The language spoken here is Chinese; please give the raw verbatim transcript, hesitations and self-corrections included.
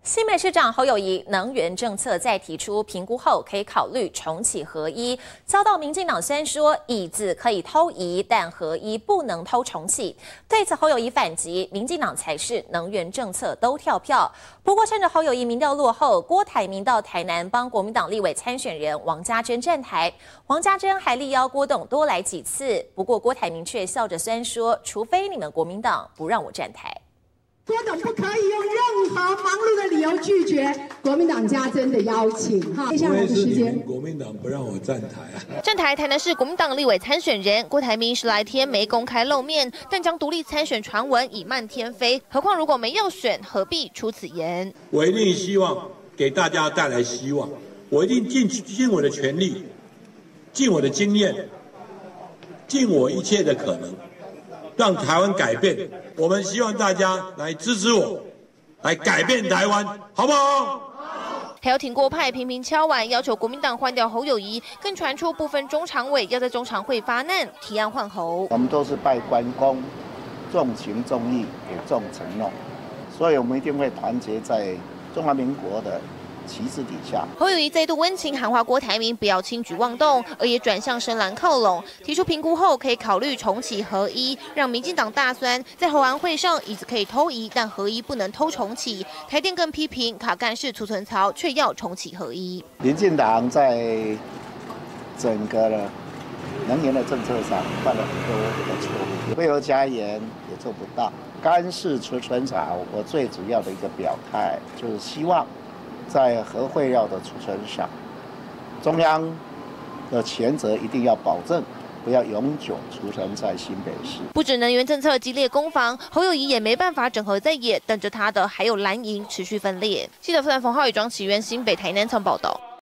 新北市长侯友宜能源政策再提出评估后，可以考虑重启合一，遭到民进党虽然说椅子可以偷移，但合一不能偷重启。对此，侯友宜反击，民进党才是能源政策都跳票。不过，趁着侯友宜民调落后，郭台铭到台南帮国民党立委参选人王家珍站台，王家珍还力邀郭董多来几次。不过，郭台铭却笑着酸说：“除非你们国民党不让我站台。” 郭董不可以用任何忙碌的理由拒绝国民党家珍的邀请。哈，接下来的时间， 国民党不让我站台啊！ 站台台南市国民党立委参选人郭台铭十来天没公开露面，但将独立参选传闻已漫天飞。何况如果没有选，何必出此言？ 我一定希望给大家带来希望，我一定尽尽我的全力，尽我的经验，尽我一切的可能。 让台湾改变，我们希望大家来支持我，来改变台湾，好不好？ 还有挺郭派频频敲碗，要求国民党换掉侯友宜，更传出部分中常委要在中常会发难，提案换侯。 我们都是拜关公，重情重义，也重承诺，所以我们一定会团结在中华民国的 旗帜底下， 侯友宜再度温情喊话郭台铭不要轻举妄动，而也转向深蓝靠拢，提出评估后可以考虑重启合一，让民进党大酸。在侯安会上，椅子可以偷移，但合一不能偷重启。台电更批评卡干式储存槽，却要重启合一。 民进党在整个的能源的政策上犯了很多的错误，为了加盐也做不到。干式储存槽，我最主要的一个表态就是希望 在核废料的储存上，中央的前责一定要保证，不要永久储存在新北市。 不止能源政策激烈攻防，侯友宜也没办法整合在野，等着他的还有蓝营持续分裂。记者傅兰冯浩宇、庄启源新北台南场报道。